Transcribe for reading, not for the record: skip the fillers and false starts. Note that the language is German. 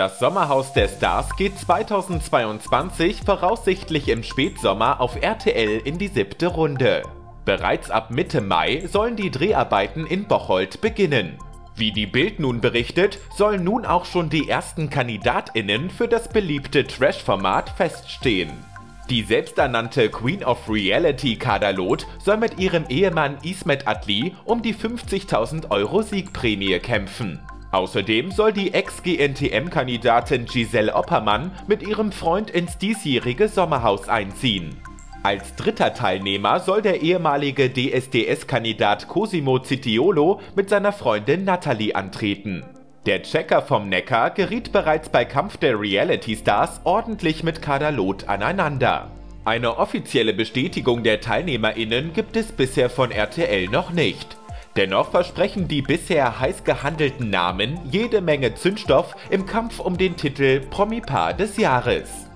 Das Sommerhaus der Stars geht 2022 voraussichtlich im Spätsommer auf RTL in die 7. Runde. Bereits ab Mitte Mai sollen die Dreharbeiten in Bocholt beginnen. Wie die Bild nun berichtet, sollen nun auch schon die ersten KandidatInnen für das beliebte Trash-Format feststehen. Die selbsternannte Queen of Reality Kader Loth soll mit ihrem Ehemann Ismet Adli um die 50.000 € Siegprämie kämpfen. Außerdem soll die Ex-GNTM-Kandidatin Giselle Oppermann mit ihrem Freund ins diesjährige Sommerhaus einziehen. Als dritter Teilnehmer soll der ehemalige DSDS-Kandidat Cosimo Zitiolo mit seiner Freundin Natalie antreten. Der Checker vom Neckar geriet bereits bei Kampf der Reality Stars ordentlich mit Kader Loth aneinander. Eine offizielle Bestätigung der TeilnehmerInnen gibt es bisher von RTL noch nicht. Dennoch versprechen die bisher heiß gehandelten Namen jede Menge Zündstoff im Kampf um den Titel Promi-Paar des Jahres.